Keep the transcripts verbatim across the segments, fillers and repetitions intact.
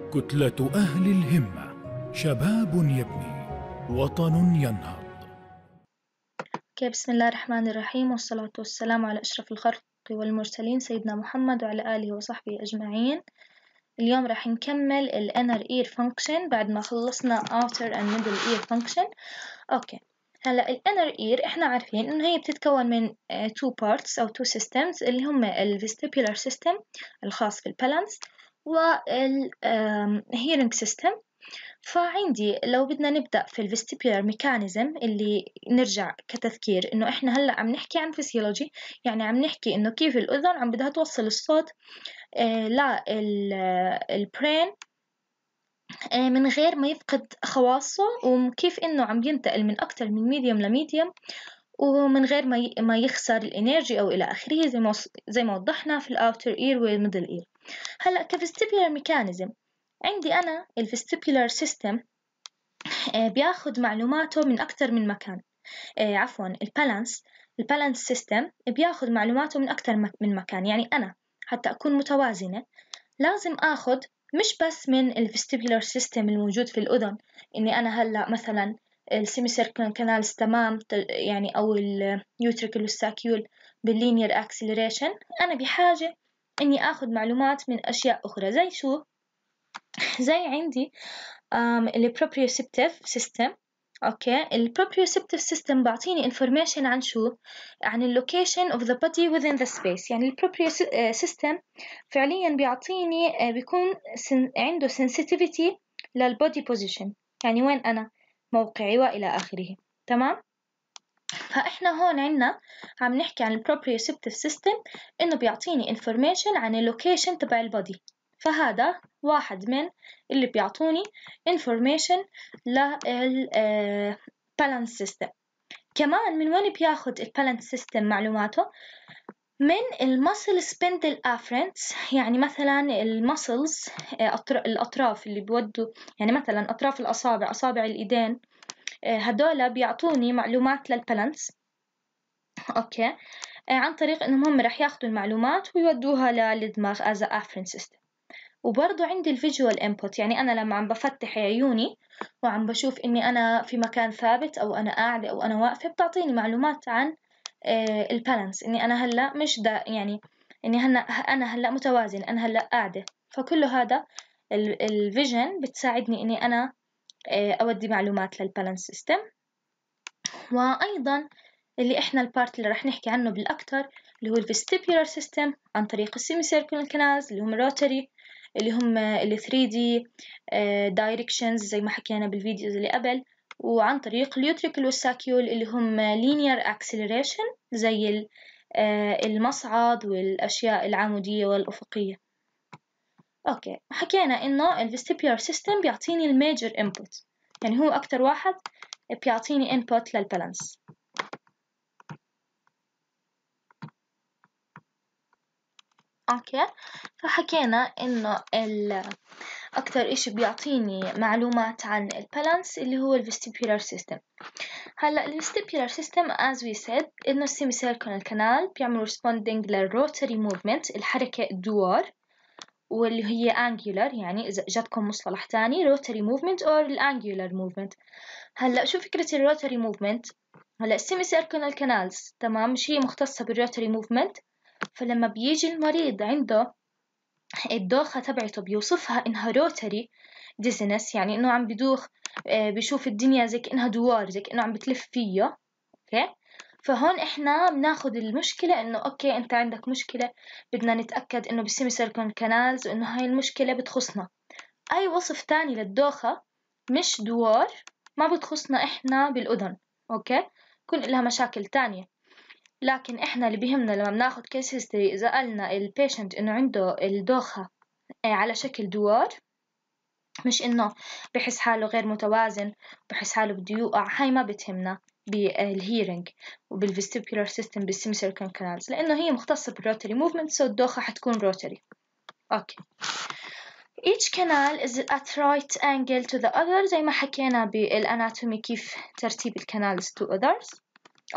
كتلة أهل الهمة، شباب يبني، وطن ينهض. بسم الله الرحمن الرحيم، والصلاة والسلام على أشرف الخلق والمرسلين سيدنا محمد وعلى آله وصحبه أجمعين. اليوم راح نكمل ال inner ear function بعد ما خلصنا outer and middle ear function. أوكي، هلا ال inner ear إحنا عارفين إنه هي بتتكون من uh, two parts أو two systems اللي هم ال vestibular system الخاص بالبالانس وال um, hearing system. فعندي لو بدنا نبدأ في الفيستيبولار ميكانيزم اللي نرجع كتذكير إنه إحنا هلأ عم نحكي عن فسيولوجي، يعني عم نحكي إنه كيف الأذن عم بدها توصل الصوت آه للبرين آه من غير ما يفقد خواصه، وكيف إنه عم ينتقل من أكتر من ميديوم لميديوم ومن غير ما ما يخسر الإنرجي أو إلى آخره، زي ما زي ما وضحنا في الأوتر إير والميدل إير. هلأ كفيستيبولار ميكانيزم عندي أنا الفيستيبولار سيستم بياخد معلوماته من أكتر من مكان. آه عفوا البالانس البالانس سيستم بياخد معلوماته من أكتر من مكان. يعني أنا حتى أكون متوازنة لازم أخد مش بس من الفيستيبولار سيستم الموجود في الأذن، إني أنا هلأ مثلا السيميسيركل كانالز تمام يعني أو اليوتريكل والساكيول باللينير أكسلريشن، أنا بحاجة إني أخد معلومات من أشياء أخرى. زي شو؟ زي عندي البروبريوسبتيف سيستم. اوكي، البروبريوسبتيف سيستم بعطيني information عن شو؟ عن اللوكيشن of the body within the space. يعني البروبريوسيستم فعليا بيعطيني بيكون عنده sensitivity للبودي position، يعني وين أنا موقعي وإلى آخره. تمام؟ فإحنا هون عنا عم نحكي عن البروبريوسبتيف سيستم إنه بيعطيني information عن اللوكيشن تبع البودي، فهذا واحد من اللي بيعطوني information لل balance system. كمان من وين بياخد ال balance system معلوماته؟ من المسل سبندل افرنتس. يعني مثلا المسلز الأطراف اللي بيودوا، يعني مثلا أطراف الأصابع، أصابع الإيدين، هدول بيعطوني معلومات للبالانس. أوكي، عن طريق إنهم هم رح ياخدوا المعلومات ويودوها للدماغ as a afferent system. وبرضو عندي الفيجوال input، يعني أنا لما عم بفتح عيوني وعم بشوف إني أنا في مكان ثابت أو أنا قاعدة أو أنا واقفة، بتعطيني معلومات عن البالانس، إني أنا هلأ مش دا يعني إني هنا أنا هلأ متوازن، أنا هلأ قاعدة. فكل هذا الفيجن بتساعدني إني أنا أودي معلومات للبالانس سيستم. وأيضا اللي إحنا البارت اللي رح نحكي عنه بالأكتر اللي هو الفيستيبولار سيستم عن طريق السيميسيركل كانالز اللي هم الروتري، اللي هم ال ثري دي directions زي ما حكينا بالفيديوز اللي قبل، وعن طريق اليوتريكل والساكيول اللي هم linear acceleration زي المصعد والأشياء العمودية والأفقية. أوكي، حكينا إنه الفيستيبولار سيستم بيعطيني الميجر input، يعني هو أكتر واحد بيعطيني input للبالانس. أوكي، فحكينا إنه أكتر إشي بيعطيني معلومات عن البالانس اللي هو الفيستيبولار سيستم. هلا الفيستيبولار سيستم as we said إنه السيميسيركل كانال بيعمل responding للروتري موفمنت، الحركة الدوار، واللي هي angular. يعني إذا جاتكم مصطلح تاني روتري موفمنت أو الانجولار موفمنت. هلا شو فكرة الروتري موفمنت؟ هلا السيميسيركل كانالز تمام مش هي مختصة بالروتري موفمنت، فلما بيجي المريض عنده الدوخة تبعته بيوصفها إنها روتري ديزنس، يعني إنه عم بدوخ بيشوف الدنيا زي كأنها دوار، زي كأنه عم بتلف فيه. أوكي، فهون إحنا بناخد المشكلة إنه أوكي أنت عندك مشكلة، بدنا نتأكد إنه بالسيميسيركل كانالز إنه هاي المشكلة بتخصنا. أي وصف تاني للدوخة مش دوار ما بتخصنا إحنا بالأذن. أوكي، كل لها مشاكل تانية، لكن إحنا اللي بيهمنا لما بناخد كيس هيستوري إذا قالنا البيشنت إنه عنده الدوخة على شكل دوار، مش إنه بحس حاله غير متوازن بحس حاله بده يوقع، هاي ما بتهمنا بالهيرنج وبالفيستيبولار سيستم بالسيميسيركل كانالز، لأنه هي مختصة بالروتري موفمنت، سو الدوخة حتكون روتري. أوكي، each canal is at right angle to the other زي ما حكينا بالاناتومي كيف ترتيب الكانالز to others. أوكي،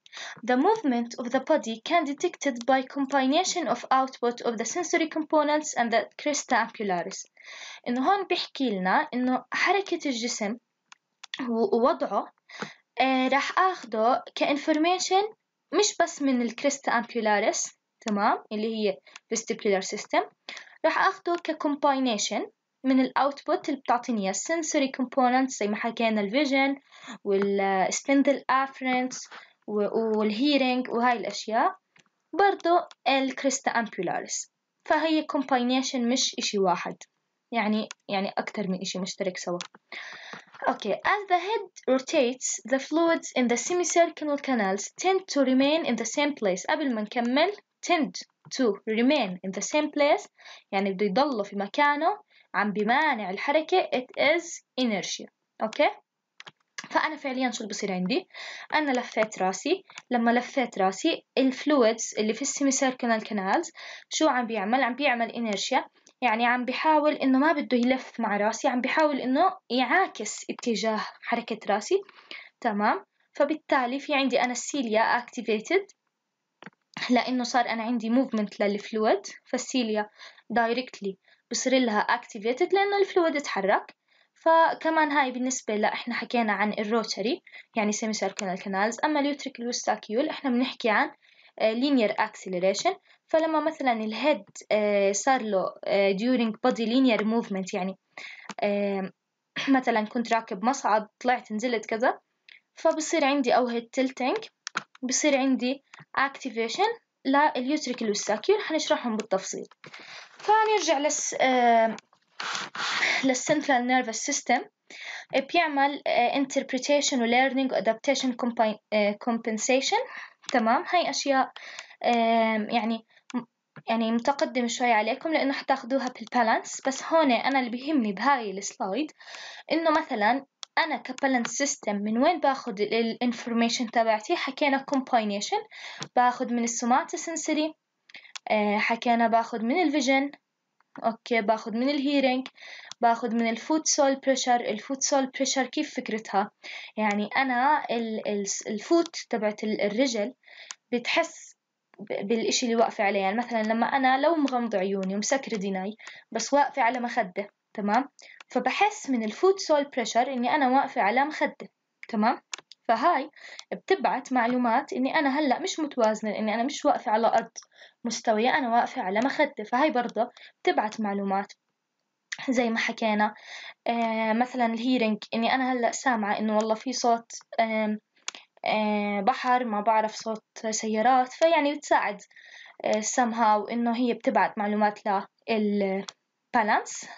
The movement of the body can be detected by combination of output of the sensory components and the crista ampularis. إنه هون بيحكي لنا إنه حركة الجسم ووضعه آه راح أخده كإنفورميشن مش بس من الكريستا أمبيولاريس، تمام، اللي هي vestibular system، راح أخده كcombination من الأوتبوت اللي بتعطيني sensory components زي ما حكينا الفيجن والspindle afferents والhearing وهاي الأشياء، برضو الكريستا أمبيولاريس. فهي combination مش إشي واحد، يعني يعني أكتر من إشي مشترك سوا. Okay, as the head rotates, the fluids in the semicircular canals tend to remain in the same place. قبل ما نكمل tend to remain in the same place يعني بده يضل في مكانه عم بمانع الحركة. It is inertia. Okay. فأنا فعليا شو اللي بصير عندي؟ أنا لفيت راسي، لما لفيت راسي الفلويدز اللي في السيميسيركلر كانالز شو عم بيعمل؟ عم بيعمل إنيرشيا، يعني عم بيحاول إنه ما بده يلف مع راسي، عم بيحاول إنه يعاكس اتجاه حركة راسي، تمام؟ فبالتالي في عندي أنا السيليا activated لأنه صار أنا عندي movement للفلويد، فالسيليا directly بصير لها activated لأنه الفلويد اتحرك. فكمان هاي بالنسبة لا إحنا حكينا عن الروتري يعني semicircular canals. أما اليوتريكال والساكيول إحنا بنحكي عن linear acceleration. فلما مثلا الهيد صار له during body linear movement يعني مثلا كنت راكب مصعد طلعت نزلت كذا، فبصير عندي أو head tilting، بصير عندي activation لليوتريكال والساكيول، حنشرحهم بالتفصيل. فنرجع لس للسنترال نيرفس سيستم، بيعمل interpretation و learning و adaptation compensation، تمام. هاي أشياء يعني يعني متقدم شوي عليكم لأنه حتاخدوها بالبالانس، بس هون أنا اللي بيهمني بهاي السلايد إنه مثلا أنا كبالانس سيستم من وين باخد الانفورميشن تبعتي؟ حكينا combination، باخد من السوماتوسنسوري، حكينا باخد من الفيجن، أوكي، باخد من الهيرينج، باخد من الفوت سول بريشر. الفوت سول بريشر كيف فكرتها؟ يعني أنا الفوت تبعت الرجل بتحس بالإشي اللي واقفة عليه، يعني مثلا لما أنا لو مغمض عيوني ومسكر ديناي بس واقفة على مخدة، تمام، فبحس من الفوت سول بريشر إني أنا واقفة على مخدة، تمام. فهاي بتبعت معلومات إني أنا هلأ مش متوازنة، إني أنا مش واقفة على أرض مستوية، أنا واقفة على مخدة. فهاي برضه بتبعت معلومات زي ما حكينا. آه مثلا الهيرينج إني أنا هلأ سامعة إنه والله في صوت آه آه بحر، ما بعرف صوت سيارات، فيعني بتساعد آه somehow إنه هي بتبعت معلومات للبالانس.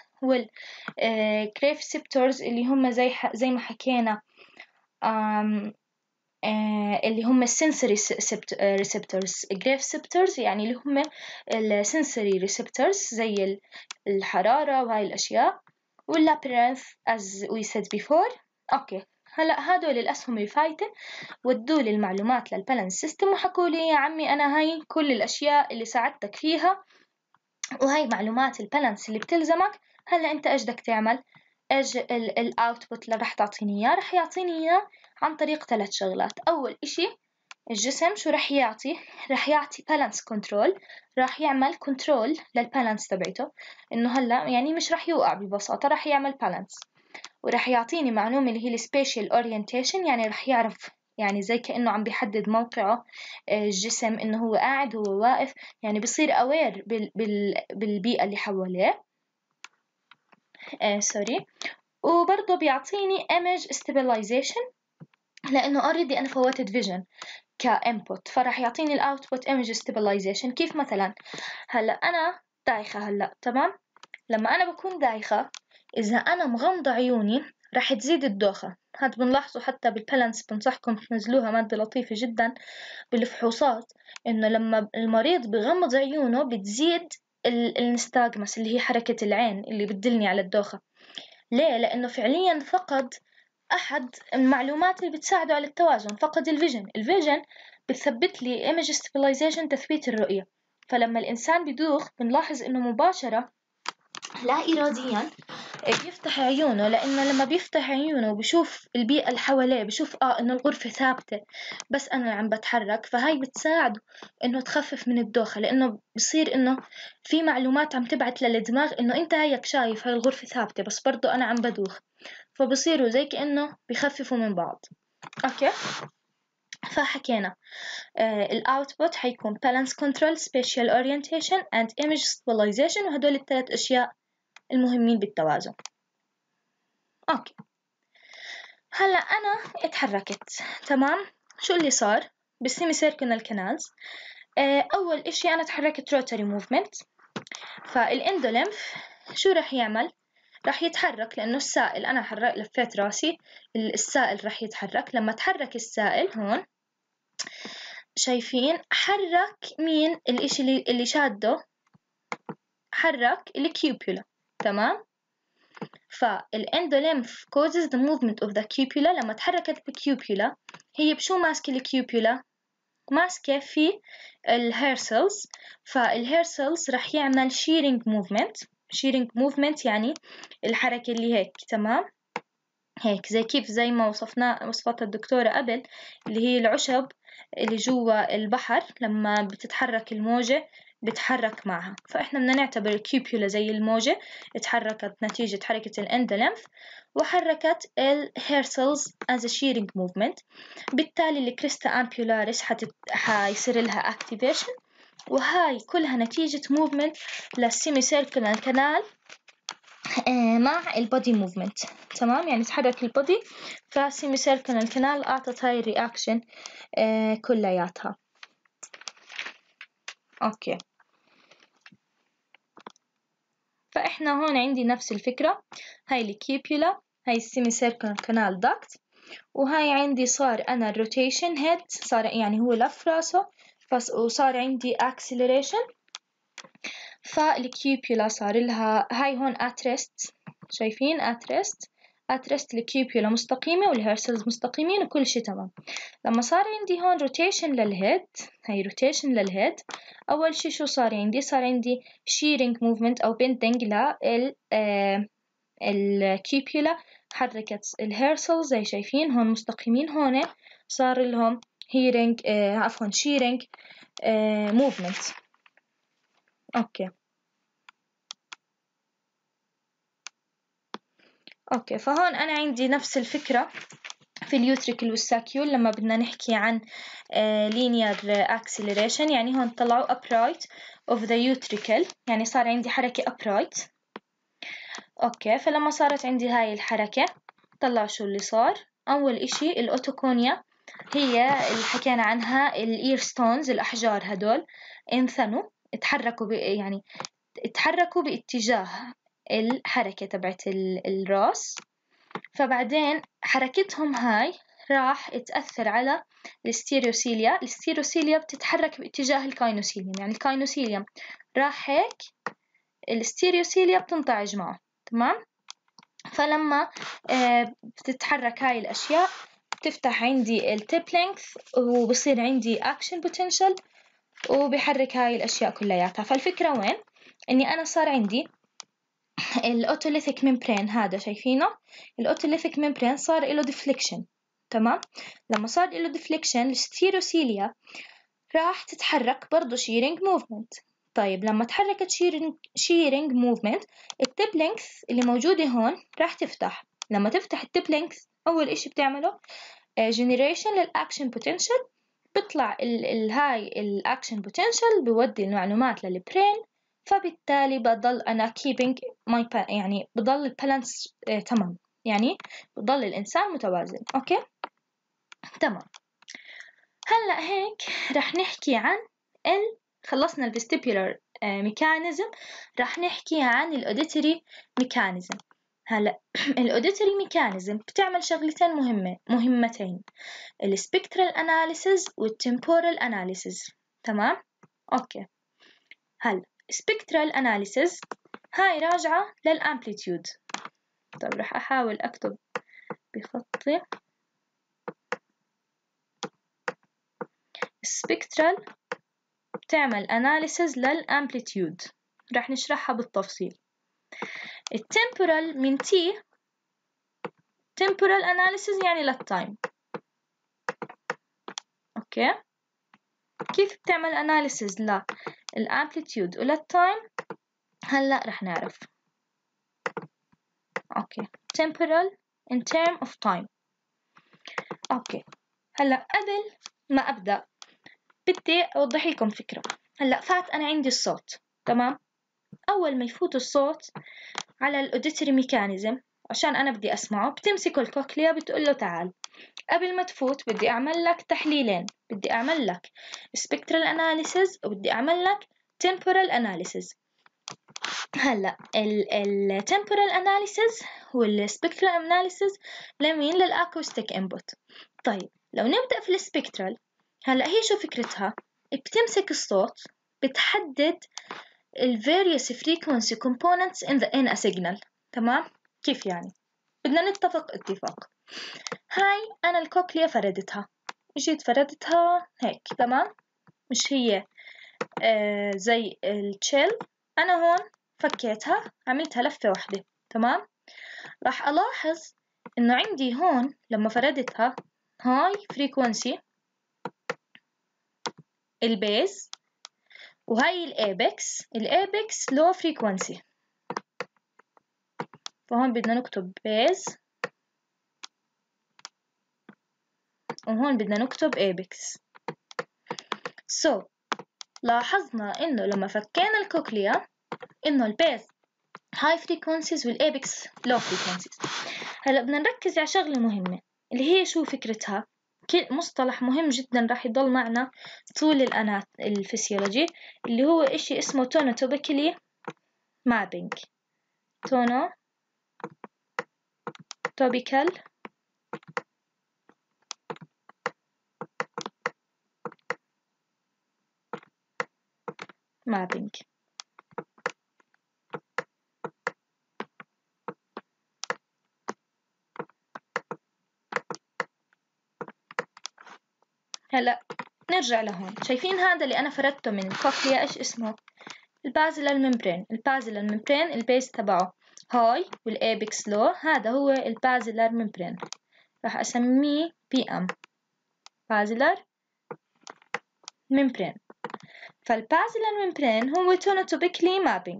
والكريفسبتورز اللي هم زي زي ما حكينا آم آه اللي هم السنسوري ريسبتورز. الجريفسبتورز يعني اللي هم السنسوري ريسبتورز زي الحرارة وهاي الأشياء. واللابرينث as we said before. أوكي، هلأ هادول الأسهم الفايتة ودوا لي المعلومات للبالانس سيستم وحكوا لي يا عمي أنا هاي كل الأشياء اللي ساعدتك فيها وهاي معلومات البالانس اللي بتلزمك، هلأ أنت إيش بدك تعمل؟ إيش الأوتبوت اللي راح تعطيني إياه؟ راح يعطيني إياه عن طريق ثلاث شغلات. أول إشي الجسم شو راح يعطي؟ راح يعطي بالانس كنترول، راح يعمل كنترول للبالانس تبعته، إنه هلأ يعني مش راح يوقع ببساطة، راح يعمل بالانس. وراح يعطيني معلومة اللي هي السبيشال أورينتيشن، يعني راح يعرف يعني زي كأنه عم بيحدد موقعه الجسم، إنه هو قاعد هو واقف، يعني بصير أوير بال بال بالبيئة اللي حواليه. آه سوري. وبرضه بيعطيني image stabilization لأنه already أنا فوتت vision كإنبوت، فراح يعطيني الأوتبوت image stabilization. كيف مثلا؟ هلأ أنا دايخة هلأ، تمام؟ لما أنا بكون دايخة إذا أنا مغمضة عيوني راح تزيد الدوخة. هاد بنلاحظه حتى بالبالانس، بنصحكم تنزلوها مادة لطيفة جدا بالفحوصات، إنه لما المريض بغمض عيونه بتزيد النستاغمس اللي هي حركة العين اللي بتدلني على الدوخة. ليه؟ لأنه فعليا فقد أحد المعلومات اللي بتساعده على التوازن، فقد الفيجن. الفيجن بتثبت لي image stabilization تثبيت الرؤية. فلما الإنسان بدوخ بنلاحظ إنه مباشرة لا إراديا بيفتح عيونه، لأنه لما بيفتح عيونه وبيشوف البيئة اللي حواليه بيشوف آه إنه الغرفة ثابتة بس أنا عم بتحرك، فهاي بتساعده إنه تخفف من الدوخة، لأنه بصير إنه في معلومات عم تبعت للدماغ إنه أنت هيك شايف هاي الغرفة ثابتة بس برضو أنا عم بدوخ، فبصيروا زي كأنه بيخففوا من بعض. أوكي، فحكينا آه الأوتبوت حيكون balance control, spatial orientation and image stabilization، وهدول الثلاث أشياء المهمين بالتوازن. أوكي، هلا أنا اتحركت، تمام. شو اللي صار بالسيمي سيركونال كانالز؟ آه أول إشي أنا تحركت روتري موفمنت، فالإندوليمف شو رح يعمل؟ رح يتحرك لأنه السائل، أنا حرك لفيت راسي، السائل رح يتحرك. لما تحرك السائل هون شايفين حرك مين الإشي اللي, اللي شاده؟ حرك الكيوبيولا، تمام. فالإندوليمف causes the movement of the cupula. لما تحركت الكيوبيولا هي بشو ماسكة الكيوبيولا؟ ماسكة في الهير سيلز، فالهير سيلز رح يعمل shearing movement. shearing movement يعني الحركة اللي هيك، تمام، هيك زي كيف زي ما وصفنا وصفتها الدكتورة قبل، اللي هي العشب اللي جوا البحر لما بتتحرك الموجة بتحرك معها، فإحنا بدنا نعتبر الكيوبيولا زي الموجة اتحركت نتيجة حركة الإندوليمف وحركت الهير سيلز as a shearing movement. بالتالي الكريستا أمبيولاريس حتت... حيصير لها activation، وهاي كلها نتيجة movement للسيمي سيركلر كانال مع البودي موفمنت، تمام. يعني تحرك البودي فسيمي سيركلر كانال أعطت هاي الرياكشن آه كلياتها. أوكي، فإحنا هون عندي نفس الفكرة، هاي الكيبيولا، هاي السيمي سيركلر كانال داكت، وهاي عندي صار أنا الروتيشن هيد صار يعني هو لف راسه وصار عندي acceleration، فالكيبيولا صار لها هاي هون اترست، شايفين اترست اترست الكيبيولا مستقيمة والهيرسلز مستقيمين وكل شي تمام. لما صار عندي هون روتيشن للهيد، هاي روتيشن للهيد، أول شي شو صار عندي؟ صار عندي shearing movement أو bending لل آه الكيبيولا، حركت الهيرسلز زي شايفين هون مستقيمين، هون صار لهم hearing آه عفوا shearing آه movement. أوكي أوكي، فهون أنا عندي نفس الفكرة في اليوتريكل والساكيول لما بدنا نحكي عن uh, linear acceleration، يعني هون طلعوا upright of the utricle، يعني صار عندي حركة upright. أوكي، فلما صارت عندي هاي الحركة طلع شو اللي صار؟ أول إشي الأوتوكونيا هي اللي حكينا عنها، الإير ستونز الأحجار هدول انثنوا، اتحركوا يعني اتحركوا باتجاه الحركة تبعت الراس، فبعدين حركتهم هاي راح تأثر على الستيروسيليا. الستيروسيليا بتتحرك باتجاه الكاينوسيليوم، يعني الكاينوسيليوم راح هيك الستيروسيليا بتنتعج معه، تمام. فلما آه بتتحرك هاي الأشياء بتفتح عندي التيب لينث وبصير عندي أكشن بوتنشال وبحرك هاي الأشياء كلياتها. فالفكرة وين؟ إني أنا صار عندي الأوتوليثيك ميمبرين، هذا شايفينه الأوتوليثيك ميمبرين صار له ديفليكشن، تمام. لما صار له ديفليكشن الستيروسيليا راح تتحرك برضو شيرينج موفمنت. طيب لما تحركت شيرينج شيرينج موفمنت التيب لينث اللي موجودة هون راح تفتح. لما تفتح التيب لينث أول إشي بتعمله جنريشن للأكشن بوتنشال، بيطلع ال ال هاي الأكشن بوتنشال بيودي المعلومات للبرين، فبالتالي بضل أنا keeping my يعني بضل البالانس آه تمام، يعني بضل الإنسان متوازن. أوكي تمام. هلأ هيك رح نحكي عن ال خلصنا الفيستيبولار ميكانيزم، رح نحكي عن الأوديتري ميكانيزم. هلأ الأوديتري ميكانيزم بتعمل شغلتين مهمة مهمتين، السبكترال أناليسيز والتمبورال أناليسيز، تمام. أوكي، هلا spectral analysis هاي راجعة للأمبليتيود. طب رح أحاول أكتب بخطي. spectral بتعمل analysis للأمبليتيود، رح نشرحها بالتفصيل. التمبورال من T temporal analysis يعني للتايم. أوكي، كيف بتعمل analysis للأمبليتيود وللتايم؟ هلأ رح نعرف. أوكي، temporal in term of time. أوكي، هلأ قبل ما أبدأ بدي أوضح لكم فكرة. هلأ فات أنا عندي الصوت، تمام؟ أول ما يفوت الصوت على الأوديتري ميكانيزم عشان أنا بدي أسمعه، بتمسكه الكوكليا بتقول له تعال. قبل ما تفوت بدي أعمل لك تحليلين، بدي أعمل لك spectral analysis وبدي أعمل لك temporal analysis. هلا ال temporal analysis وال spectral analysis لمين؟ للأكوستيك input. طيب لو نبدأ في السبكترال، هلا هي شو فكرتها؟ بتمسك الصوت بتحدد ال various frequency components in the in a signal. تمام؟ كيف يعني؟ بدنا نتفق اتفاق. هاي أنا الكوكليا فردتها، جيت فردتها هيك، تمام؟ مش هي آه زي التشيل. أنا هون فكيتها عملتها لفة واحدة، تمام؟ راح ألاحظ إنه عندي هون لما فردتها هاي فريكونسي البيز، وهاي الأبيكس الأبيكس لو فريكونسي. فهون بدنا نكتب بيز وهون بدنا نكتب أبيكس. سو so, لاحظنا إنه لما فكينا الكوكليا إنه البيز high frequencies والأبيكس low frequencies. هلا بدنا نركز على شغلة مهمة اللي هي شو فكرتها. كل مصطلح مهم جدا راح يضل معنا طول الأنات الفسيولوجي اللي هو إشي اسمه tonotopically mapping. tonotopical mapping. هلا نرجع لهون، شايفين هذا اللي أنا فردته من الكوكليا إيش اسمه؟ البازيلار ممبرين. البازيلار ممبرين البيس تبعه هاي والأبيكس لو، هذا هو البازيلار ممبرين، راح أسميه بي أم بازيلار ممبرين. فالبازيلار ممبرين هو tonotopically mapping.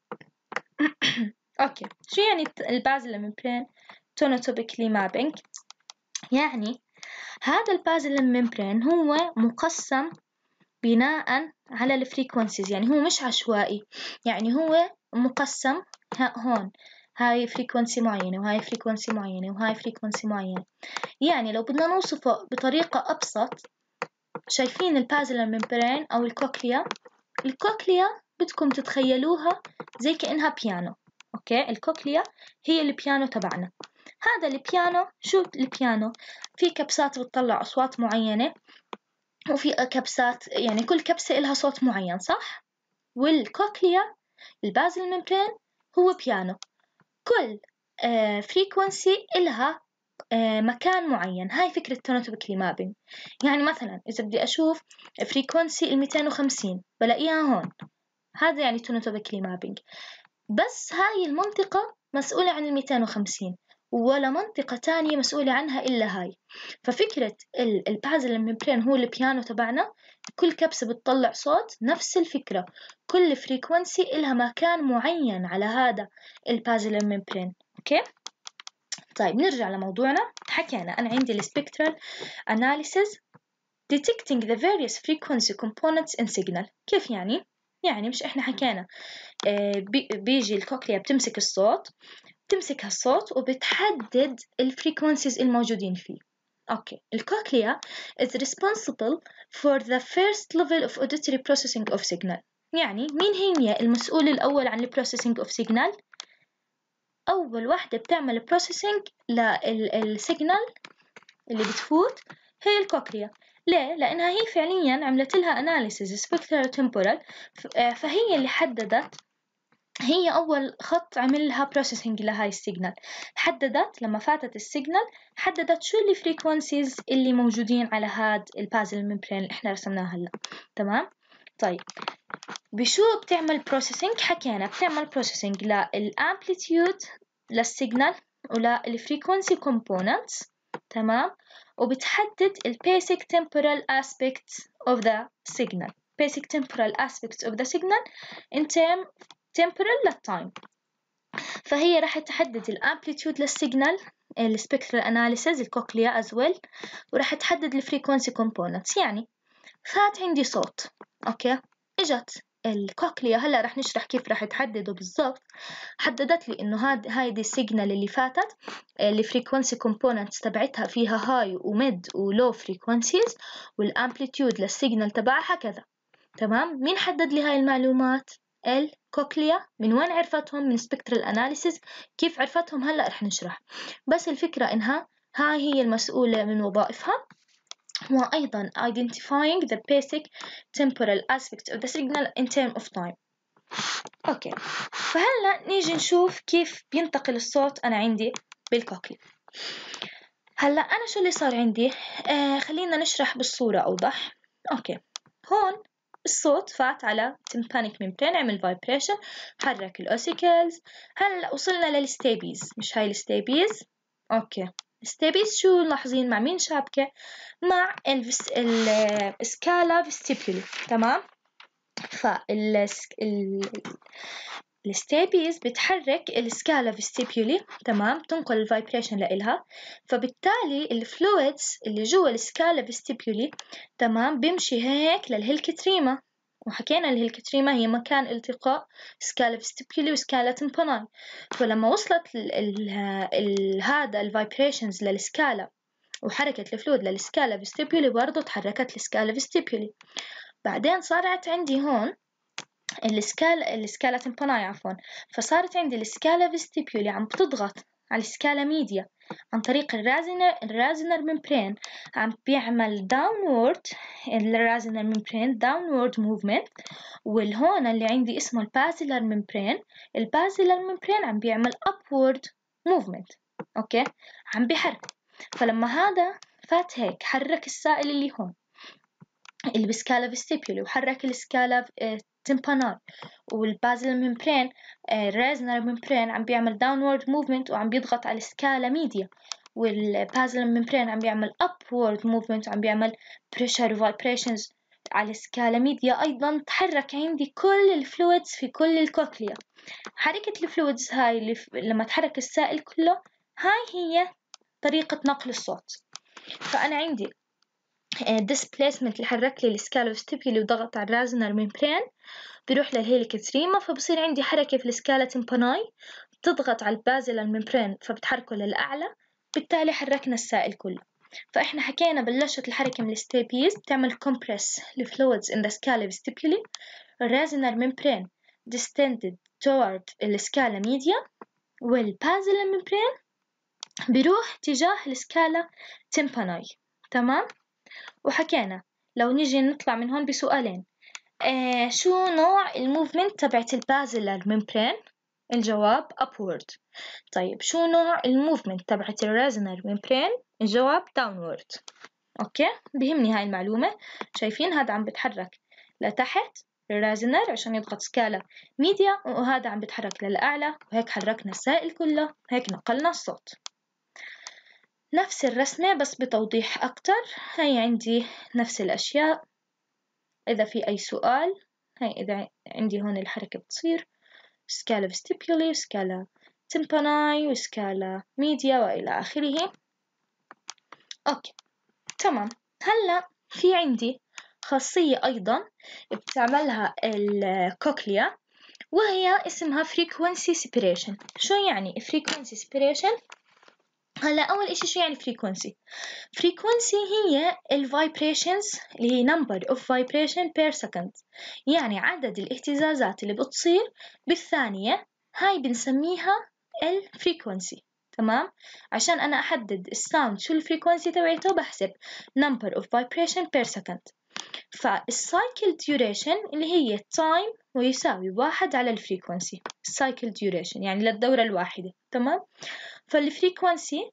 أوكي، شو يعني البازيلار ممبرين tonotopically mapping؟ يعني هذا البازيلار ممبرين هو مقسم بناء على الفريكونسيز، يعني هو مش عشوائي، يعني هو مقسم هون هاي فريكونسي معينة وهاي فريكونسي معينة وهاي فريكونسي معينة. يعني لو بدنا نوصفه بطريقة أبسط، شايفين البازيلار ممبرين أو الكوكليا؟ الكوكليا بدكم تتخيلوها زي كأنها بيانو. أوكي، الكوكليا هي البيانو تبعنا. هذا البيانو، شو البيانو؟ في كبسات بتطلع أصوات معينة وفي كبسات، يعني كل كبسة إلها صوت معين، صح؟ والكوكليا البازل ممبرين هو بيانو، كل آه فريكونسي إلها آه مكان معين. هاي فكرة tonotopically mapping. يعني مثلا إذا بدي أشوف فريكونسي الميتين وخمسين بلاقيها هون، هذا يعني tonotopically mapping. بس هاي المنطقة مسؤولة عن الميتين وخمسين ولا منطقة تانية مسؤولة عنها إلا هاي. ففكرة البازل ممبرين هو البيانو تبعنا، كل كبسة بتطلع صوت، نفس الفكرة، كل فريكونسي إلها مكان معين على هذا البازل ممبرين. أوكي؟ طيب نرجع لموضوعنا. حكينا أنا عندي السبكترال analysis detecting the various frequency components in signal. كيف يعني؟ يعني مش إحنا حكينا بيجي الكوكليا بتمسك الصوت، بتمسك هالصوت وبتحدد الفريكونسيز الموجودين فيه. أوكي، الكوكليا is responsible for the first level of auditory processing of signal. يعني مين هي المسؤول الأول عن ال processing of signal؟ أول واحدة بتعمل processing للسيجنال اللي بتفوت هي الكوكليا. ليه؟ لأنها هي فعليا عملت لها analysis spectral temporal، فهي اللي حددت، هي أول خط عمل لها processing لهاي السيجنال. حددت لما فاتت السيجنال، حددت شو الفريكونسيز اللي موجودين على هاد البازل ممبرين اللي احنا رسمناها هلا. تمام؟ طيب بشو بتعمل processing؟ حكينا بتعمل processing للامبليتيود للسيجنال وللفريكونسي components، تمام، وبتحدد ال basic temporal aspects of the signal basic temporal aspects of the signal in term temporal للtime. فهي راح تحدد الامبليتيود للسيجنال السبكترال اناليسيز الكوكليا as well، وراح تحدد الفريكونسي components. يعني فات عندي صوت، اوكي، اجت الكوكليا هلا رح نشرح كيف رح تحدده بالضبط. حددت لي انه هاد هايدي السيجنال اللي فاتت الفريكونسي كومبوننتس تبعتها فيها هاي وميد ولو فريكونسيز، والامبليتيود للسيجنال تبعها كذا، تمام. مين حدد لي هاي المعلومات؟ الكوكليا. من وين عرفتهم؟ من سبكترال اناليسيز. كيف عرفتهم؟ هلا رح نشرح، بس الفكرة انها هاي هي المسؤولة من وظائفها، وأيضا identifying the basic temporal aspects of the signal in terms of time. أوكي، فهلا نيجي نشوف كيف بينتقل الصوت أنا عندي بالكوكلي. هلا أنا شو اللي صار عندي؟ آه خلينا نشرح بالصورة أوضح. أوكي، هون الصوت فات على tympanic membrane، عمل vibration، حرك الأوسيكلز. هلا وصلنا للستيبيز، مش هاي الستيبيز. أوكي، الستيبيز شو لاحظين مع مين شابكة؟ مع السكالا فيستيبولي، تمام. فالستيبيز بتحرك السكالا فيستيبولي، تمام، تنقل الفايبريشن لإلها. فبالتالي الفلويدز اللي جوا السكالا فيستيبولي، تمام، بيمشي هيك للهيلكتريما. وحكينا الهيلكتريما هي مكان التقاء سكالا فيستيبولي وسكالا تمباناي. فلما وصلت ال ال ال هذا الفايبريشنز للسكالا وحركة الفلويد للسكالا فيستيبولي، برضو تحركت السكالا فيستيبولي. بعدين صارت عندي هون السكالا السكالا تمباناي عفوا، فصارت عندي السكالا فيستيبولي عم بتضغط على السكالا ميديا عن طريق الرازنر الرازنر ممبرين، عم بيعمل داونورد الرازنر ممبرين داونورد موفمنت. والهون اللي عندي اسمه البازيلر ممبرين، البازيلر ممبرين عم بيعمل upward موفمنت، اوكي، عم بيحرك. فلما هذا فات هيك حرك السائل اللي هون اللي بسكالا فيستيبولي، وحرك السكالا تمباناي، والبازل ممبرين الرازنر ممبرين عم بيعمل داونورد موفمنت وعم بيضغط على السكالا ميديا، والبازل ممبرين عم بيعمل upward موفمنت وعم بيعمل pressure vibrations على السكالا ميديا. أيضا تحرك عندي كل الفلويدز في كل الكوكليا. حركة الفلويدز هاي اللي لما تحرك السائل كله، هاي هي طريقة نقل الصوت. فأنا عندي displacement اللي حرك لي السكالا فيستيبولي وضغط على الرازنر ممبرين، بيروح للهيليكتريما، فبصير عندي حركة في السكالا تمباناي بتضغط على البازيلر ممبرين فبتحركه للأعلى، بالتالي حركنا السائل كله. فإحنا حكينا بلشت الحركة من الستيبيز بتعمل compress the fluids in the scala vestibuli. الرازنر ممبرين distended toward السكالا ميديا، والبازيلر ممبرين بيروح تجاه السكالا تمباناي، تمام. وحكينا لو نيجي نطلع من هون بسؤالين، آه شو نوع الموفمنت تبعت البازيلر ممبرين؟ الجواب upward. طيب شو نوع الموفمنت تبعت الرازنر ممبرين؟ الجواب downward. اوكي، بهمني هاي المعلومة. شايفين هذا عم بتحرك لتحت الرازنر عشان يضغط سكالا ميديا، وهذا عم بتحرك للأعلى، وهيك حركنا السائل كله، هيك نقلنا الصوت. نفس الرسمة بس بتوضيح أكتر. هاي عندي نفس الأشياء. إذا في أي سؤال، هاي إذا عندي هون الحركة بتصير سكالا فيستيبولي وسكالا تمباناي وسكالا ميديا وإلى آخره. أوكي، تمام. هلأ في عندي خاصية أيضا بتعملها الكوكليا، وهي اسمها frequency separation. شو يعني frequency separation؟ هلا أول إشي شو يعني frequency؟ frequency هي ال vibrations اللي هي number of vibration per second، يعني عدد الاهتزازات اللي بتصير بالثانية، هاي بنسميها ال frequency، تمام. عشان أنا أحدد الساوند شو الفريكونسي تبعته بحسب number of vibration per second. فالسايكل duration اللي هي time ويساوي واحد على الفريكونسي، السايكل duration يعني للدورة الواحدة، تمام. فالفريكونسي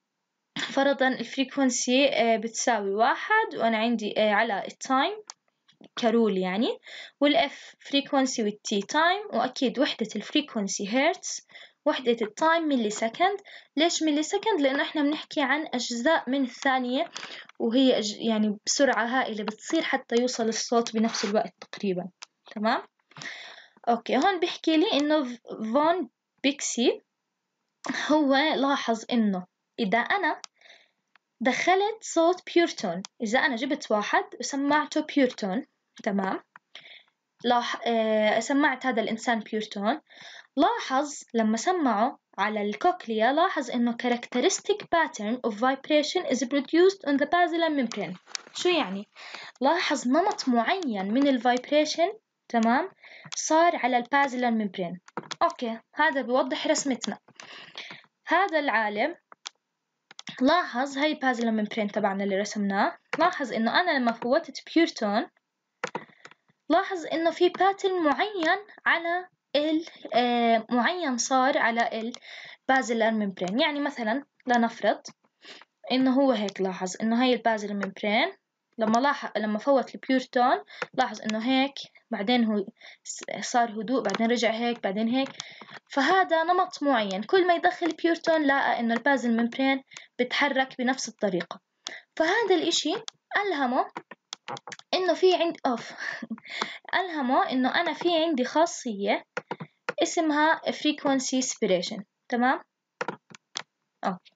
فرضا الفريكونسي بتساوي واحد، وأنا عندي على التايم كرول يعني، والإف frequency والتي time، وأكيد وحدة الفريكونسي هرتز، وحدة التايم ملي سكند. ليش ملي سكند؟ لأنه إحنا بنحكي عن أجزاء من الثانية، وهي أج... يعني بسرعة هائلة بتصير حتى يوصل الصوت بنفس الوقت تقريبا. تمام؟ أوكي، هون بيحكي لي إنه فون بيكسي هو لاحظ إنه إذا أنا دخلت صوت بيورتون، إذا أنا جبت واحد وسمعته بيورتون، تمام، لاح... آه سمعت هذا الإنسان بيورتون، لاحظ لما سمعه على الكوكليا لاحظ إنه characteristic pattern of vibration is produced on the basilar membrane. شو يعني؟ لاحظ نمط معين من الفايبريشن، تمام، صار على البازيلر ممبرين. أوكي، هذا بيوضح رسمتنا. هذا العالم لاحظ هاي البازيلر ممبرين تبعنا اللي رسمناه، لاحظ إنه أنا لما فوتت بيورتون لاحظ إنه في باترن معين على ال آه معين صار على البازيلر ممبرين. يعني مثلا لنفرض إنه هو هيك لاحظ إنه هاي البازيلر ممبرين لما لاحظ لما فوت البيورتون لاحظ إنه هيك، بعدين هو صار هدوء، بعدين رجع هيك، بعدين هيك. فهذا نمط معين، كل ما يدخل بيورتون لقى إنه البازل ممبرين بتحرك بنفس الطريقة. فهذا الإشي ألهمه إنه في عند أوف ألهمه إنه أنا في عندي خاصية اسمها frequency separation. تمام؟ أوكي،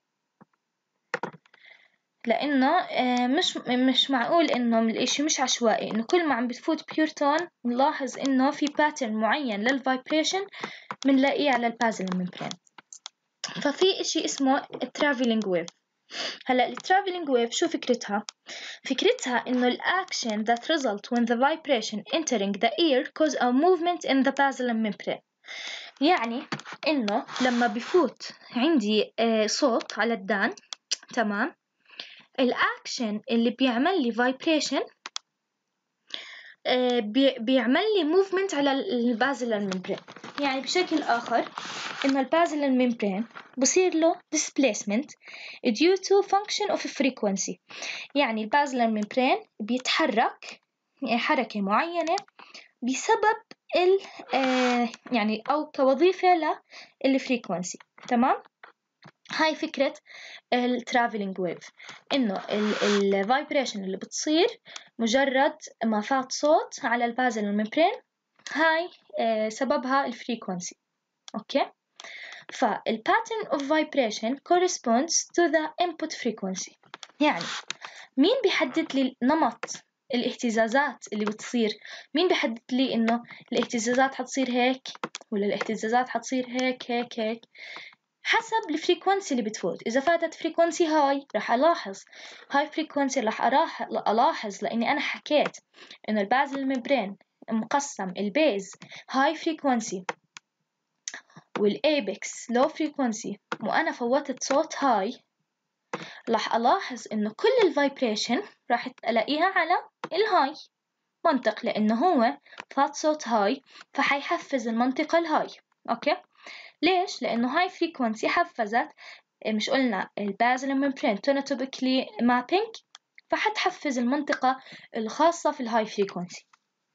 لأنه مش مش معقول إنه الإشي مش عشوائي، إنه كل ما عم بتفوت بيورتون نلاحظ إنه في باترن معين للفايبريشن بنلاقيه على البازل ممبرين. ففي إشي اسمه traveling wave. هلا الترافلينج ويف شو فكرتها؟ فكرتها إنه الأكشن that result when the vibration entering the ear cause a movement in the basilar membrane. يعني إنه لما بفوت عندي آه صوت على الدان، تمام، الأكشن اللي بيعمل لي vibration آه بي بيعمل لي movement على البازيلر ممبرين. يعني بشكل آخر إنه البازيلر ممبرين بصير له displacement due to function of frequency. يعني البازيلر ممبرين بيتحرك يعني حركة معينة بسبب ال آه يعني أو كوظيفة للفريكونسي. تمام؟ هاي فكرة الترافلينج ويف، إنه الفايبريشن اللي بتصير مجرد ما فات صوت على البازل ممبرين، هاي آه سببها الفريكونسي. أوكي، فالpattern of vibration corresponds to the input frequency. يعني مين بيحدد لي نمط الاهتزازات اللي بتصير؟ مين بيحدد لي إنه الاهتزازات حتصير هيك ولا الاهتزازات حتصير هيك هيك هيك؟ حسب الفريكونسي اللي بتفوت. إذا فاتت فريكونسي هاي راح ألاحظ هاي فريكونسي، راح ألاحظ لأني أنا حكيت إنه البازل ممبرين مقسم البيز هاي فريكونسي والأبيكس لو فريكونسي، وأنا فوتت صوت هاي، راح ألاحظ إنه كل الفايبريشن راح ألاقيها على الهاي. منطق، لأنه هو فات صوت هاي فحيحفز المنطقة الهاي. أوكي، ليش؟ لأنه هاي فريكونسي حفزت، مش قلنا البازل ممبرين تونوتوبيكلي مابينج، فحتحفز المنطقة الخاصة في الهاي فريكونسي.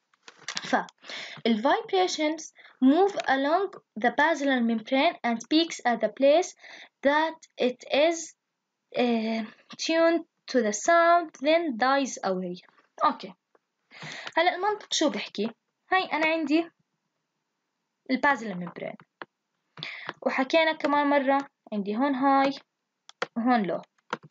فالvibrations move along the basilar membrane and peaks at the place that it is uh, tuned to the sound, then dies away. أوكي، هلأ المنطق شو بحكي؟ هاي أنا عندي البازل ممبرين، وحكينا كمان مرة عندي هون هاي وهون لو.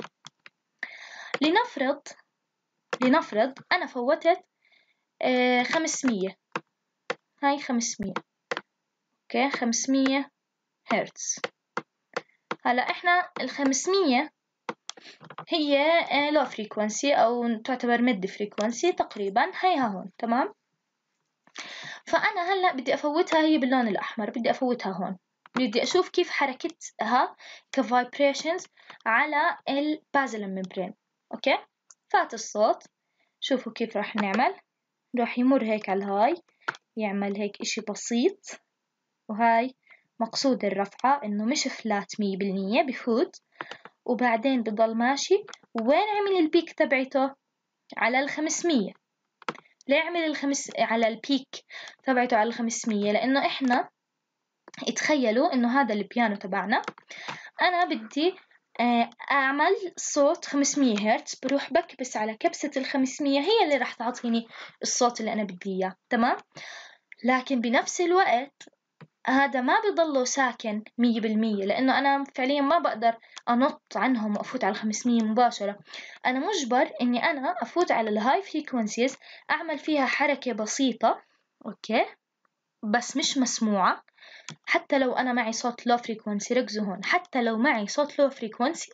لنفرض لنفرض أنا فوتت آه خمسمية، هاي خمسمية، أوكي، خمسمية هرتز. هلا إحنا الخمسمية هي آه لو فريكونسي أو تعتبر ميد فريكونسي تقريبا، هيها هون. تمام، فأنا هلا بدي أفوتها هي باللون الأحمر، بدي أفوتها هون، بدي أشوف كيف حركتها كفايبريشنز على البازل ممبرين. أوكي، فات الصوت، شوفوا كيف راح نعمل، راح يمر هيك على الهاي، يعمل هيك إشي بسيط، وهاي مقصود الرفعة إنه مش فلات مية بالمية، بفوت وبعدين بضل ماشي. وين عمل البيك تبعته؟ على الخمسمية. ليه عمل الخمس على البيك تبعته على الخمسمية؟ لأنه إحنا تخيلوا إنه هذا البيانو تبعنا أنا بدي أعمل صوت خمسمية هرتز، بروح بكبس على كبسة الخمسمية هي اللي راح تعطيني الصوت اللي أنا بدي إياه، تمام؟ لكن بنفس الوقت هذا ما بضله ساكن مية بالمية، لأنه أنا فعليا ما بقدر أنط عنهم وأفوت على الخمسمية مباشرة. أنا مجبر إني أنا أفوت على الهاي فريكونسيز، أعمل فيها حركة بسيطة، أوكي، بس مش مسموعة. حتى لو أنا معي صوت لو فريكونسي، ركزوا هون، حتى لو معي صوت لو فريكونسي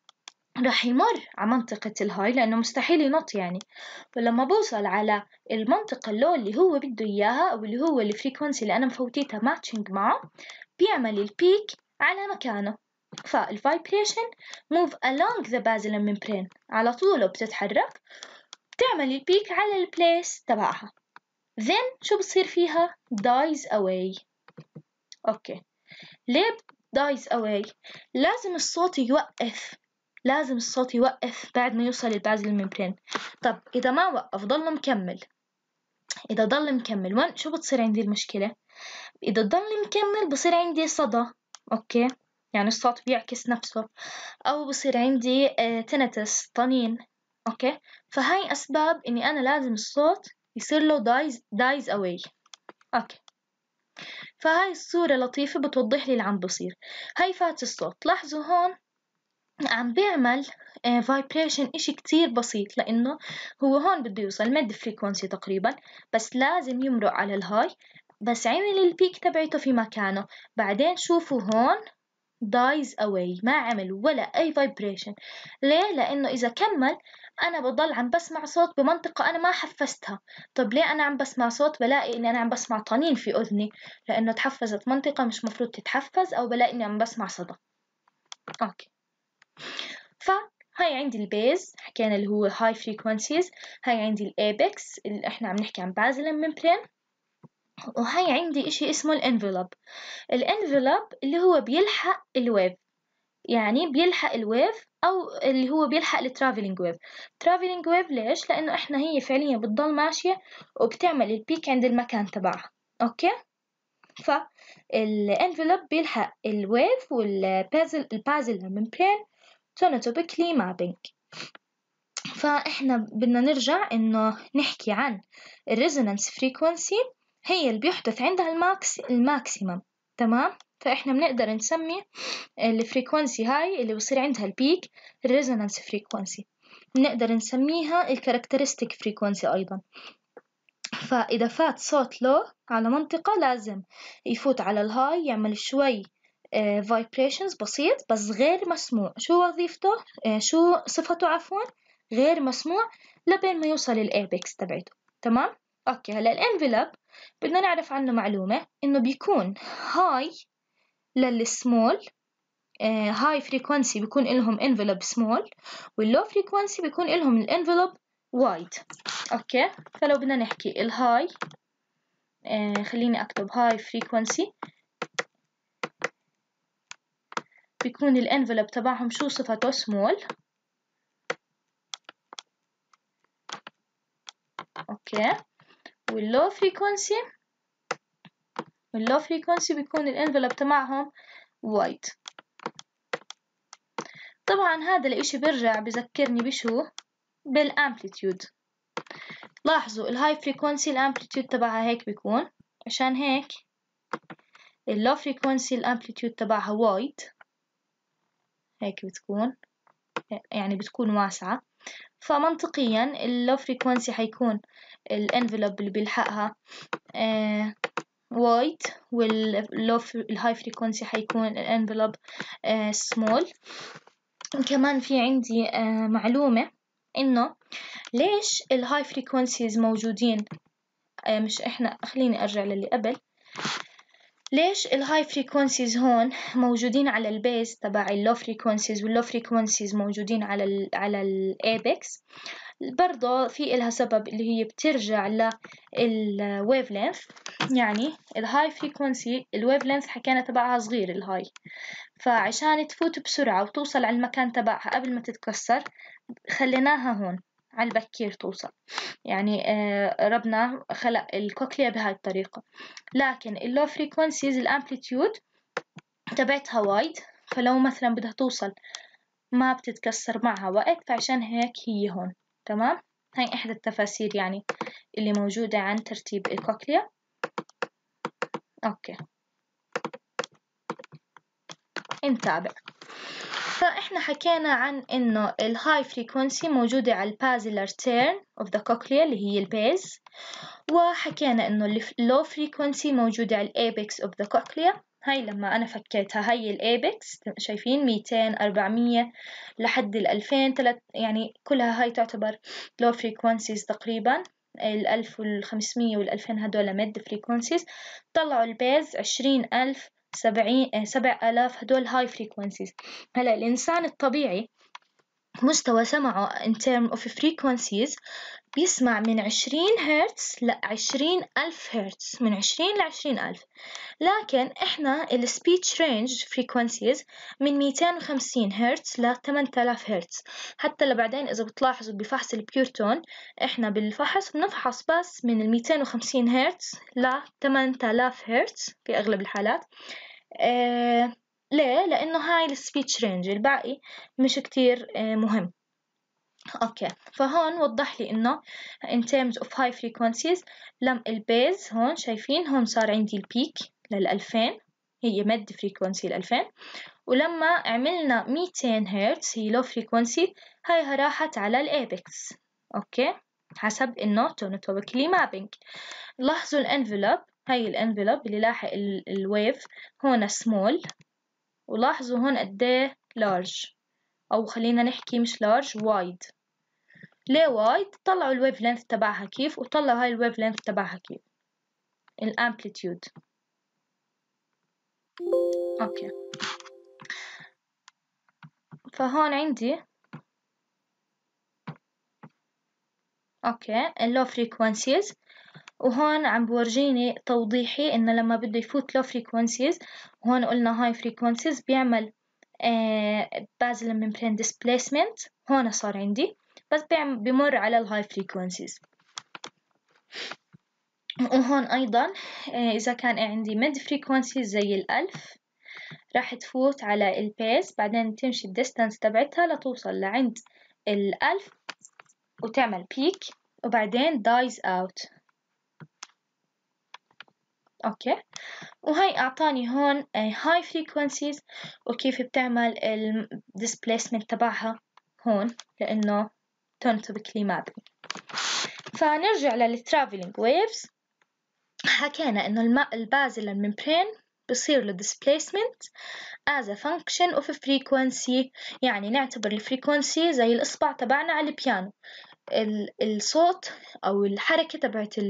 راح يمر على منطقة الهاي لأنه مستحيل ينط يعني. ولما بوصل على المنطقة اللو اللي هو بده إياها أو اللي هو الفريكونسي اللي أنا مفوتيتها ماتشنج معه، بيعمل البيك على مكانه. فالفايبريشن move along the basilar membrane، على طوله بتتحرك، بتعمل البيك على البليس تبعها. then شو بصير فيها؟ dies away. أوكي، ليه dies away؟ لازم الصوت يوقف، لازم الصوت يوقف بعد ما يوصل للبازل ممبرين. طب إذا ما وقف ضل مكمل، إذا ضل مكمل وين شو بتصير عندي المشكلة؟ إذا ضل مكمل بصير عندي صدى، أوكي، يعني الصوت بيعكس نفسه، أو بصير عندي تنتس طنين، أوكي. فهاي أسباب إني أنا لازم الصوت يصير له dies dies away. أوكي، فهاي الصورة لطيفة بتوضح لي اللي عم بصير. هاي فات الصوت، لاحظوا هون عم بيعمل vibration إشي كتير بسيط، لأنه هو هون بده يوصل mid frequency تقريبا، بس لازم يمرق على الهاي، بس عمل البيك تبعته في مكانه. بعدين شوفوا هون dies away، ما عمل ولا أي vibration. ليه؟ لأنه إذا كمل أنا بضل عم بسمع صوت بمنطقة أنا ما حفزتها. طب ليه أنا عم بسمع صوت بلاقي إني أنا عم بسمع طنين في أذني؟ لأنه تحفزت منطقة مش مفروض تتحفز، أو بلاقي إني عم بسمع صدى. أوكي، فهاي عندي البيز حكينا اللي هو high frequencies، هاي عندي الأبيكس اللي إحنا عم نحكي عن بازل ممبرين، وهاي عندي إشي اسمه الانفلوب. الانفلوب اللي هو بيلحق الويف، يعني بيلحق الويف أو اللي هو بيلحق الترافلينج ويف. ترافلينج ويف ليش؟ لأنه إحنا هي فعليا بتضل ماشية وبتعمل البيك عند المكان تبعها، أوكي. فالانفلوب بيلحق الويف والبازل البازل ممبرين phenotypically mapping. فإحنا بدنا نرجع إنه نحكي عن الريزونانس فريكونسي، هي اللي بيحدث عندها الماكس الماكسيمم، تمام. فإحنا بنقدر نسمي الفريكونسي هاي اللي بصير عندها البيك الريزونانس فريكونسي، بنقدر نسميها الكاركترستيك فريكونسي أيضا. فإذا فات صوت لو على منطقة لازم يفوت على الهاي، يعمل شوي فايبريشنز uh, بسيط بس غير مسموع. شو وظيفته؟ uh, شو صفته عفوا؟ غير مسموع لبين ما يوصل الأبيكس تبعته، تمام. أوكي، هلا الانفلوب بدنا نعرف عنه معلومة إنه بيكون هاي للسمول، هاي فريكونسي بيكون لهم انفلوب سمول، واللو فريكونسي بيكون لهم الانفلوب وايد. أوكي، فلو بدنا نحكي الهاي، uh, خليني أكتب هاي فريكونسي، بيكون الانفلوب تبعهم شو صفته؟ سمول، اوكي. واللو فريكونسي، واللو فريكونسي بيكون الانفلوب تبعهم وايد. طبعا هذا الاشي برجع بذكرني بشو؟ بالامبليتيود. لاحظوا الهاي فريكونسي الامبليتيود تبعها هيك بيكون، عشان هيك اللو فريكونسي الامبليتيود تبعها وايد، هيك بتكون، يعني بتكون واسعة. فمنطقيا اللو فريكونسي حيكون الانفلوب اللي بيلحقها آه وايد، واللو الهاي فريكونسي حيكون الانفلوب آه سمول. كمان في عندي آه معلومة إنه ليش الهاي فريكونسيز موجودين، آه مش إحنا، خليني أرجع للي قبل. ليش الهاي فريكونسيز هون موجودين على البيز تبع اللو فريكونسيز، واللو فريكونسيز موجودين على ال على الابيكس؟ برضه في إلها سبب اللي هي بترجع للويف لينث. يعني الهاي فريكونسي الويف لينث حكينا تبعها صغير الهاي، فعشان تفوت بسرعة وتوصل على المكان تبعها قبل ما تتكسر خليناها هون على البكير توصل، يعني آه ربنا خلق الكوكليا بهاي الطريقة. لكن اللو فريكونسيز الامبليتيود تبعتها وايد، فلو مثلا بدها توصل ما بتتكسر معها وقت، فعشان هيك هي هون. تمام، هاي إحدى التفاسير يعني اللي موجودة عن ترتيب الكوكليا. أوكي، نتابع. فإحنا حكينا عن إنه الهاي فريكونسي موجودة على البازيلر تيرن of the cochlea اللي هي البيز، وحكينا إنه اللو فريكونسي موجودة على الأبيكس of the cochlea. هاي لما أنا فكيتها هاي الأبيكس شايفين ميتين أربعمية لحد الألفين تلت، يعني كلها هاي تعتبر low frequencies تقريبا. الألف والخمسمية والألفين هدول ميد فريكونسيز. طلعوا البيز عشرين ألف سبعين سبع آلاف هدول هاي فريكونسيز. هلا الإنسان الطبيعي مستوى سمعه in term of frequencies بيسمع من عشرين هرتز لعشرين ألف هرتز، من عشرين لعشرين ألف. لكن إحنا ال speech range frequencies من ميتين وخمسين هرتز لثمانية آلاف هرتز. حتى لبعدين إذا بتلاحظوا بفحص البيورتون، إحنا بالفحص بنفحص بس من الميتين وخمسين هرتز لثمانية آلاف هرتز في أغلب الحالات. آه ليه؟ لأنه هاي ال speech range، الباقي مش كتير آه مهم. أوكي، فهون وضح لي إنه in terms of high frequencies لم البيز هون شايفين هون صار عندي البيك للألفين، هي مد فريكونسي الألفين، ولما عملنا ميتين هرتز هي لو فريكونسي، هاي راحت على الأبيكس. أوكي، حسب إنه تونوتوبيكلي مابينج. لاحظوا الانفلوب، هاي الانفلوب اللي لاحق الويف هون سمول، ولاحظوا هون قديه لارج، أو خلينا نحكي مش لارج، وايد. ليه وايد؟ طلعوا الويف لينث تبعها كيف، وطلعوا هاي الويف لينث تبعها كيف، الامبليتيود. اوكي، فهون عندي اوكي اللو فريكونسيز، وهون عم بورجيني توضيحي انه لما بده يفوت لو فريكونسيز، وهون قلنا هاي فريكونسيز بيعمل بازل ممبرين ديسبليسمنت، هون صار عندي بس بيمر على الهاي فريكونسيز. وهون أيضا إذا كان عندي ميد فريكونسيز زي الألف راح تفوت على البيس، بعدين تمشي الديستانس تبعتها لتوصل لعند الألف وتعمل بيك، وبعدين دايز أوت. أوكي، وهي أعطاني هون هاي فريكونسيز وكيف بتعمل الديسبليسمنت تبعها هون، لأنه تونتوبيكلي مابينج. فنرجع للترافلينج ويفز. حكينا إنه الماء البازل الممبرين بصير له displacement as a function of frequency، يعني نعتبر الفريكونسي زي الإصبع تبعنا على البيانو. الصوت أو الحركة تبعت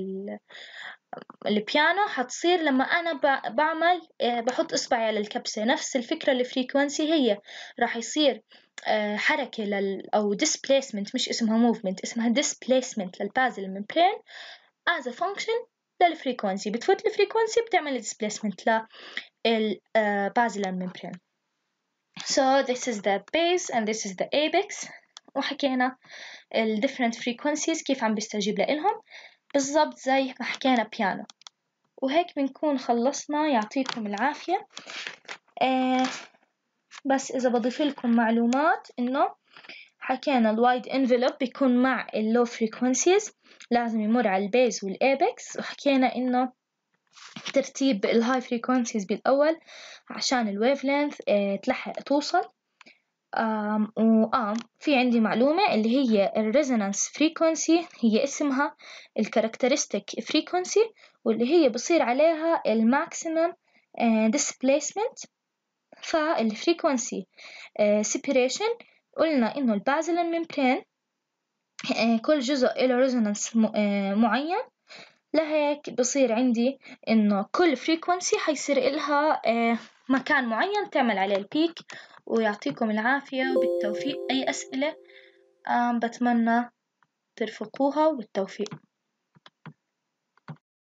البيانو حتصير لما أنا بعمل بحط إصبعي على الكبسة، نفس الفكرة. الفريكونسي هي راح يصير حركة لل أو displacement، مش اسمها movement، اسمها displacement للبازل الممبرين as a function للفريكونسي. بتفوت الفريكونسي بتعمل displacement للبازل الممبرين. So this is the base and this is the apex. وحكينا ال different frequencies كيف عم بيستجيب لإلهم بالضبط زي ما حكينا بيانو. وهيك بنكون خلصنا، يعطيكم العافية. آه بس إذا بضيف لكم معلومات إنه حكينا الوايد انفلوب بيكون مع اللو فريكونسيز لازم يمر على البيز والأبيكس، وحكينا إنه ترتيب الهاي فريكونسيز بالأول عشان الويف لينث اه تلحق توصل. آم وآم في عندي معلومة اللي هي الريزونانس فريكونسي، هي اسمها الكاركترستيك فريكونسي، واللي هي بصير عليها الماكسيمم ديسبليسمنت. فالفريكونسي سيبريشن قلنا إنه البازل ممبرين كل جزء له ريزونانس معين، لهيك بصير عندي إنه كل فريكونسي حيصير إلها مكان معين تعمل عليه البيك. ويعطيكم العافية وبالتوفيق. أي أسئلة بتمنى ترفقوها، وبالتوفيق.